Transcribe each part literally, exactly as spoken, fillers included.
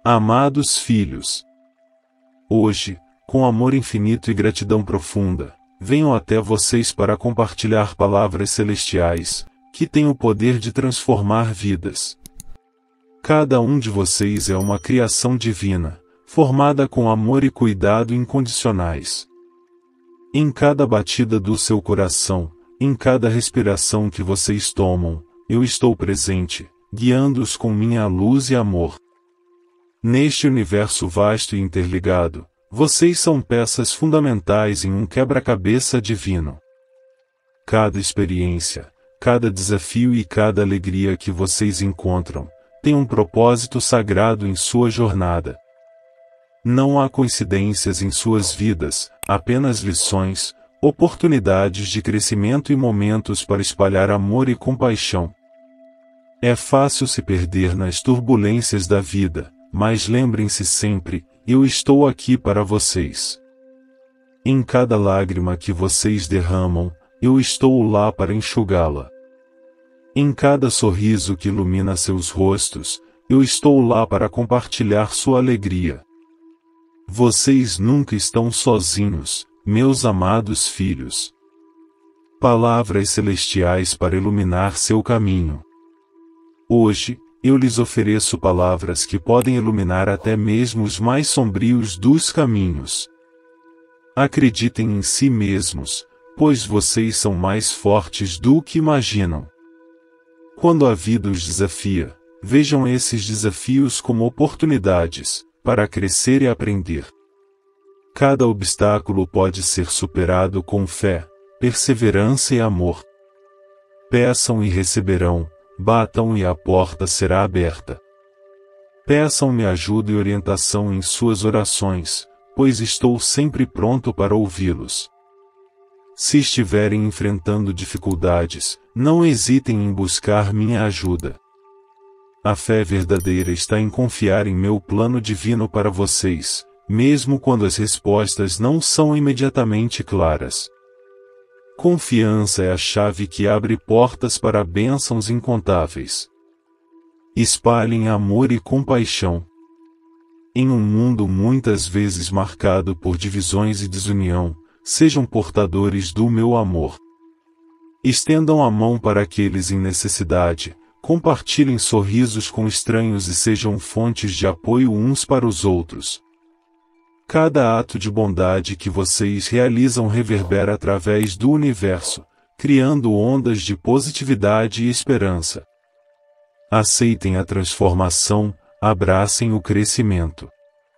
Amados filhos, hoje, com amor infinito e gratidão profunda, venho até vocês para compartilhar palavras celestiais, que têm o poder de transformar vidas. Cada um de vocês é uma criação divina, formada com amor e cuidado incondicionais. Em cada batida do seu coração, em cada respiração que vocês tomam, eu estou presente, guiando-os com minha luz e amor. Neste universo vasto e interligado, vocês são peças fundamentais em um quebra-cabeça divino. Cada experiência, cada desafio e cada alegria que vocês encontram, tem um propósito sagrado em sua jornada. Não há coincidências em suas vidas, apenas lições, oportunidades de crescimento e momentos para espalhar amor e compaixão. É fácil se perder nas turbulências da vida, mas lembrem-se sempre, eu estou aqui para vocês. Em cada lágrima que vocês derramam, eu estou lá para enxugá-la. Em cada sorriso que ilumina seus rostos, eu estou lá para compartilhar sua alegria. Vocês nunca estão sozinhos, meus amados filhos. Palavras celestiais para iluminar seu caminho. Hoje, eu lhes ofereço palavras que podem iluminar até mesmo os mais sombrios dos caminhos. Acreditem em si mesmos, pois vocês são mais fortes do que imaginam. Quando a vida os desafia, vejam esses desafios como oportunidades, para crescer e aprender. Cada obstáculo pode ser superado com fé, perseverança e amor. Peçam e receberão. Batam e a porta será aberta. Peçam-me ajuda e orientação em suas orações, pois estou sempre pronto para ouvi-los. Se estiverem enfrentando dificuldades, não hesitem em buscar minha ajuda. A fé verdadeira está em confiar em meu plano divino para vocês, mesmo quando as respostas não são imediatamente claras. Confiança é a chave que abre portas para bênçãos incontáveis. Espalhem amor e compaixão. Em um mundo muitas vezes marcado por divisões e desunião, sejam portadores do meu amor. Estendam a mão para aqueles em necessidade, compartilhem sorrisos com estranhos e sejam fontes de apoio uns para os outros. Cada ato de bondade que vocês realizam reverbera através do universo, criando ondas de positividade e esperança. Aceitem a transformação, abracem o crescimento.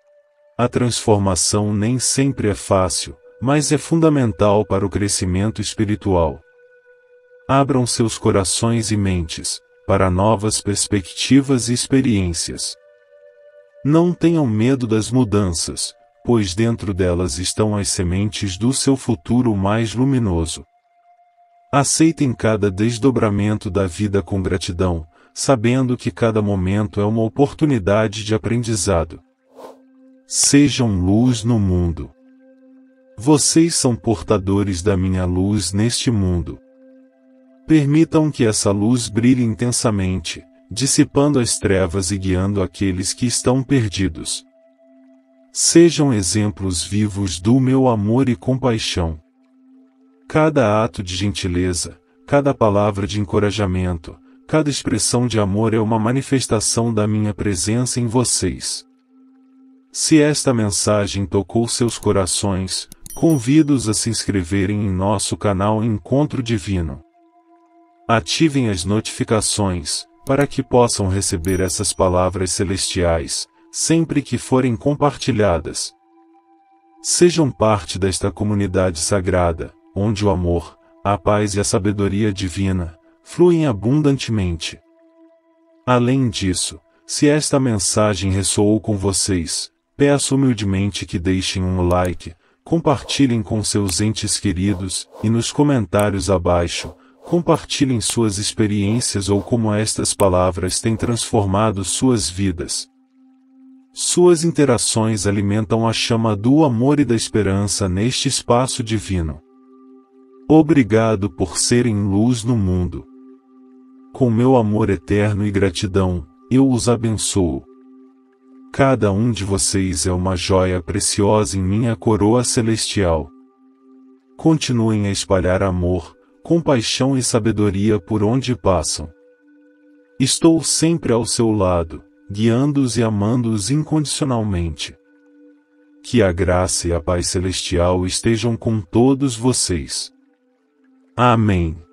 A transformação nem sempre é fácil, mas é fundamental para o crescimento espiritual. Abram seus corações e mentes, para novas perspectivas e experiências. Não tenham medo das mudanças, pois dentro delas estão as sementes do seu futuro mais luminoso. Aceitem cada desdobramento da vida com gratidão, sabendo que cada momento é uma oportunidade de aprendizado. Sejam luz no mundo. Vocês são portadores da minha luz neste mundo. Permitam que essa luz brilhe intensamente, dissipando as trevas e guiando aqueles que estão perdidos. Sejam exemplos vivos do meu amor e compaixão. Cada ato de gentileza, cada palavra de encorajamento, cada expressão de amor é uma manifestação da minha presença em vocês. Se esta mensagem tocou seus corações, convido-os a se inscreverem em nosso canal Encontro Divino. Ativem as notificações, para que possam receber essas palavras celestiais, sempre que forem compartilhadas. Sejam parte desta comunidade sagrada, onde o amor, a paz e a sabedoria divina fluem abundantemente. Além disso, se esta mensagem ressoou com vocês, peço humildemente que deixem um like, compartilhem com seus entes queridos, e nos comentários abaixo, compartilhem suas experiências ou como estas palavras têm transformado suas vidas. Suas interações alimentam a chama do amor e da esperança neste espaço divino. Obrigado por serem luz no mundo. Com meu amor eterno e gratidão, eu os abençoo. Cada um de vocês é uma joia preciosa em minha coroa celestial. Continuem a espalhar amor, compaixão e sabedoria por onde passam. Estou sempre ao seu lado, guiando-os e amando-os incondicionalmente. Que a graça e a paz celestial estejam com todos vocês. Amém.